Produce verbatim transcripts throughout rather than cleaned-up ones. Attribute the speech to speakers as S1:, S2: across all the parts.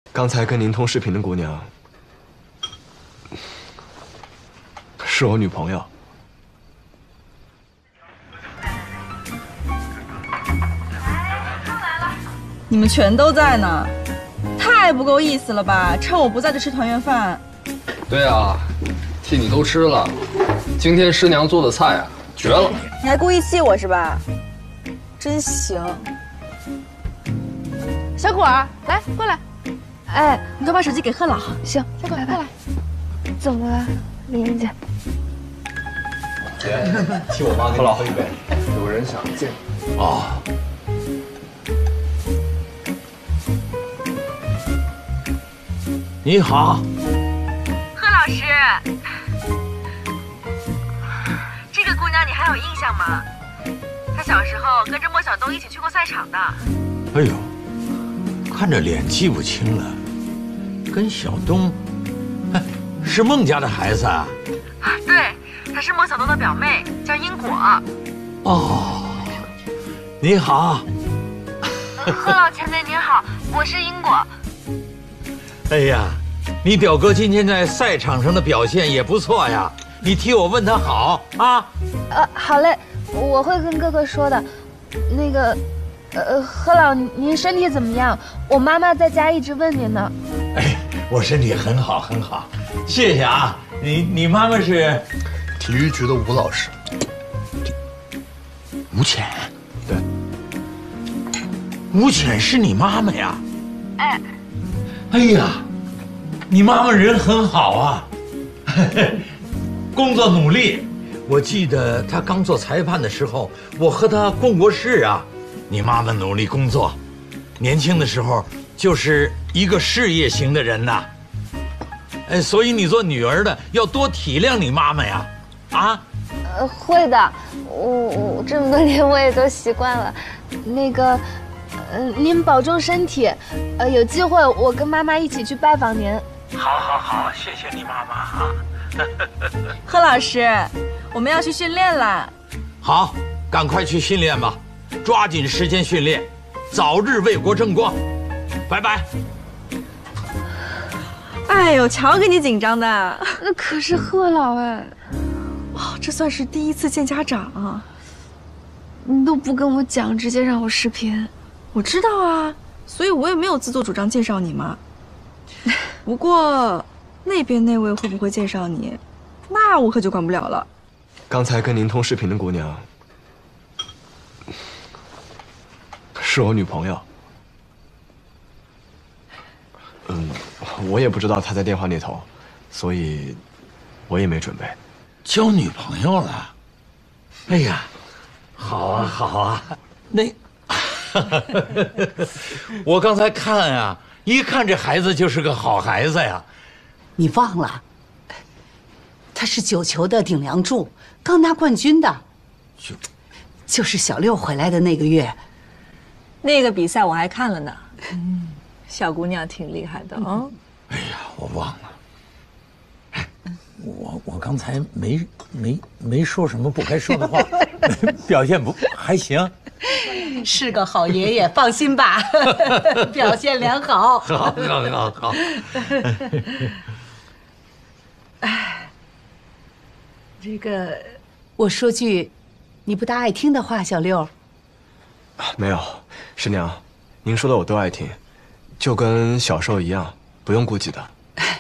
S1: 刚才跟您通视频的姑娘是我女朋友。
S2: 你们全都在呢，太不够意思了吧？趁我不在就吃团圆饭。
S3: 对啊，替你都吃了。今天师娘做的菜啊，绝了！
S2: 你还故意气我是吧？真行。小果儿，来过来。哎，你快把手机给贺老。
S4: 行，
S2: 小果儿过来。
S4: 怎么了，林英姐？
S1: 姐，替我妈给你喝一杯。
S3: 有人想见。
S5: 哦。你好，
S6: 贺老师，这个姑娘你还有印象吗？她小时候跟着莫小东一起去过赛场的。
S5: 哎呦，看着脸记不清了，跟小东，哎，是孟家的孩子啊？
S6: 啊，对，她是莫小东的表妹，叫因果。
S5: 哦，你好。
S6: 贺老前辈您好，我是因果。
S5: 哎呀，你表哥今天在赛场上的表现也不错呀，你替我问他好啊。
S4: 呃，好嘞，我会跟哥哥说的。那个，呃，何老，您身体怎么样？我妈妈在家一直问您呢。
S5: 哎，我身体很好很好，谢谢啊。你你妈妈是
S3: 体育局的吴老师。
S5: 吴浅？
S1: 对。
S5: 吴浅是你妈妈呀？
S6: 哎。
S5: 哎呀，你妈妈人很好啊，工作努力。我记得她刚做裁判的时候，我和她共过事啊。你妈妈努力工作，年轻的时候就是一个事业型的人呐。哎，所以你做女儿的要多体谅你妈妈呀，啊？
S4: 呃，会的，我我这么多年我也都习惯了。那个。嗯，您保重身体，呃，有机会我跟妈妈一起去拜访您。
S5: 好，好，好，谢谢你妈妈啊。
S2: 贺老师，我们要去训练啦。
S5: 好，赶快去训练吧，抓紧时间训练，早日为国争光。拜拜。
S2: 哎呦，瞧给你紧张的。
S4: 那可是贺老哎。
S2: 哦，这算是第一次见家长啊。
S4: 你都不跟我讲，直接让我视频。
S2: 我知道啊，所以我也没有自作主张介绍你嘛。不过那边那位会不会介绍你，那我可就管不了了。
S1: 刚才跟您通视频的姑娘是我女朋友。嗯，我也不知道她在电话那头，所以我也没准备。
S5: 交女朋友了？哎呀，好啊好啊，那。我刚才看啊，一看这孩子就是个好孩子呀。
S7: 你忘了，他是九球的顶梁柱，刚拿冠军的。就就是小六回来的那个月，
S8: 那个比赛我还看了呢。嗯，小姑娘挺厉害的啊。嗯、
S5: 哎呀，我忘了。哎，我我刚才没没没说什么不该说的话，表现不还行。
S7: 是个好爷爷，放心吧，表现良好。
S5: 好，好，好，好。
S7: 哎，这个，我说句你不大爱听的话，小六。
S1: 没有，师娘，您说的我都爱听，就跟小时候一样，不用顾忌的。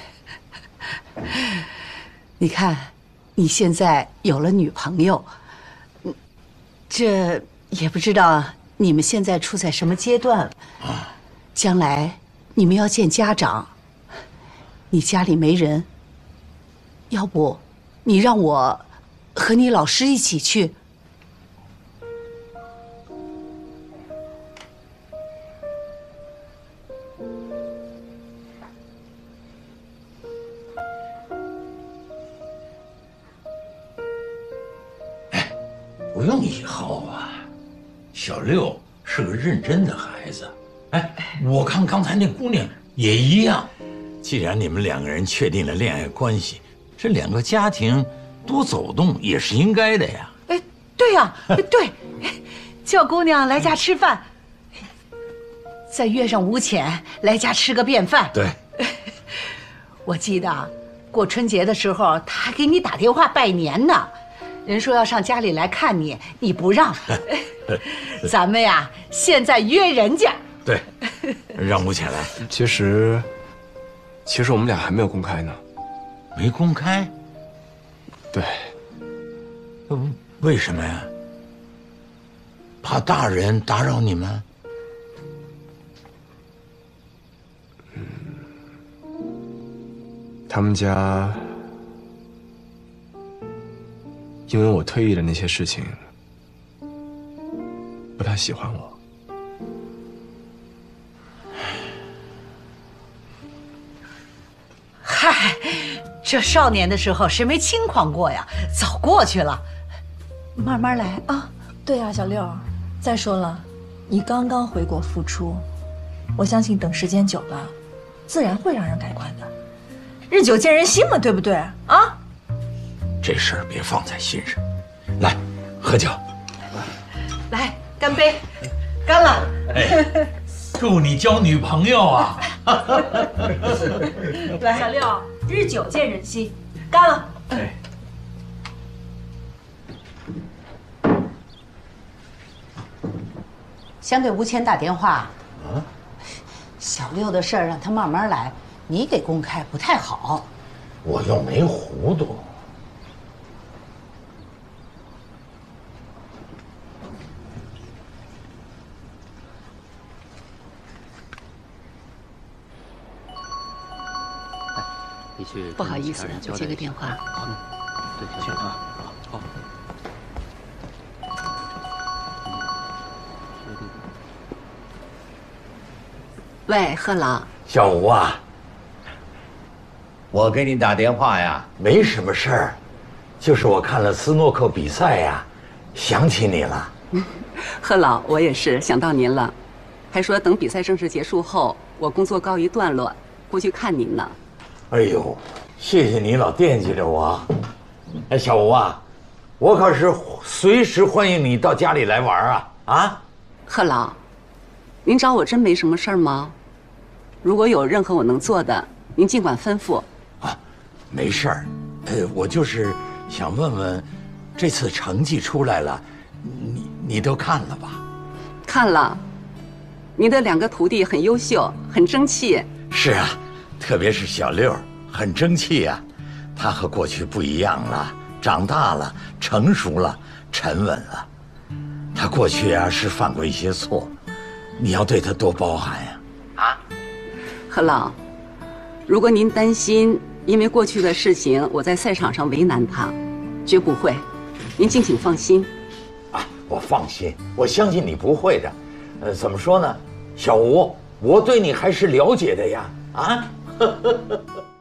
S7: 你看，你现在有了女朋友，这。也不知道你们现在处在什么阶段啊？将来你们要见家长，你家里没人，要不你让我和你老师一起去？
S5: 哎，不用以后啊。小六是个认真的孩子，哎，我看刚才那姑娘也一样。既然你们两个人确定了恋爱关系，这两个家庭多走动也是应该的呀。
S7: 哎，对呀，对，叫姑娘来家吃饭。 再约上吴浅来家吃个便饭。
S5: 对，
S7: 我记得过春节的时候，他还给你打电话拜年呢。人说要上家里来看你，你不让。咱们呀，现在约人家。
S5: 对，让吴浅来。
S1: 其实，其实我们俩还没有公开呢。
S5: 没公开？
S1: 对。
S5: 嗯，为什么呀？怕大人打扰你们？
S1: 嗯，他们家因为我退役的那些事情，不太喜欢我。
S7: 嗨，这少年的时候谁没轻狂过呀？早过去了，慢慢来啊。
S8: 对呀，小六。再说了，你刚刚回国复出，我相信等时间久了，自然会让人改观的。日久见人心嘛，对不对啊？
S5: 这事儿别放在心上。来，喝酒。
S7: 来，干杯！干了。
S5: 哎，祝你交女朋友啊！
S8: 来，小六，日久见人心，干了。
S1: 哎。
S7: 想给吴谦打电话。啊。小六的事儿让他慢慢来，你给公开不太好。
S5: 我又没糊涂。
S9: 你去
S7: 不好意思，我接个电话。
S9: 好，对，行啊，好。
S7: 喂，贺老。
S5: 小吴啊，
S10: 我给你打电话呀，
S5: 没什么事儿，就是我看了斯诺克比赛呀，想起你了。
S11: 贺老，我也是想到您了，还说等比赛正式结束后，我工作告一段落，过去看您呢。
S5: 哎呦，谢谢你老惦记着我。哎，小吴啊，我可是随时欢迎你到家里来玩啊！啊，
S11: 贺老，您找我真没什么事儿吗？如果有任何我能做的，您尽管吩咐。
S5: 啊，没事儿，呃，我就是想问问，这次成绩出来了，你你都看了吧？
S11: 看了，您的两个徒弟很优秀，很争气。
S5: 是啊，特别是小六，很争气啊。他和过去不一样了，长大了，成熟了，沉稳了。他过去啊是犯过一些错，你要对他多包涵呀。啊，
S11: 贺老，如果您担心因为过去的事情我在赛场上为难他，绝不会，您敬请放心。
S5: 啊，我放心，我相信你不会的。呃，怎么说呢，小吴，我对你还是了解的呀。啊。